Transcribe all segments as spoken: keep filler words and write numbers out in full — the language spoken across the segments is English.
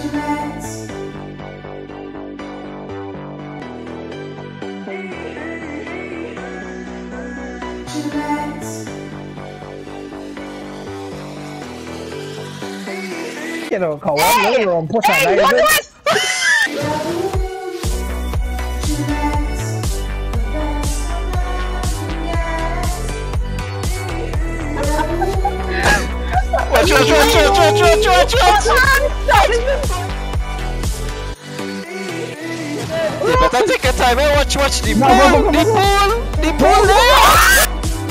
Quiero cabrón, lo rompo esa nave. Watch, watch, watch, watch, watch, watch, watch, watch! You better take your time and watch, watch the pool, the pool, the pool there!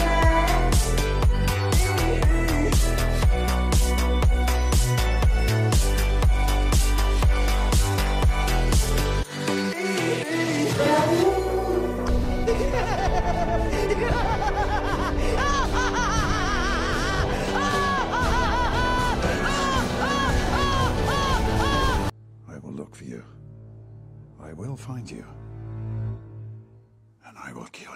I will look for you. I will find you. And I will kill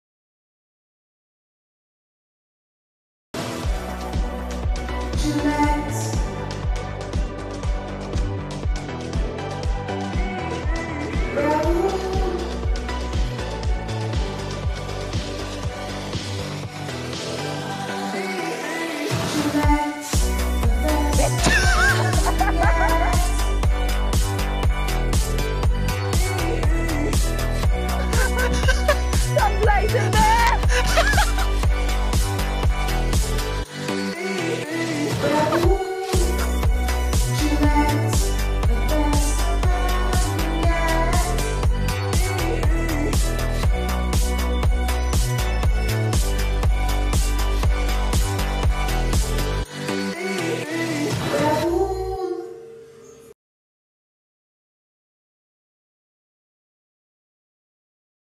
you.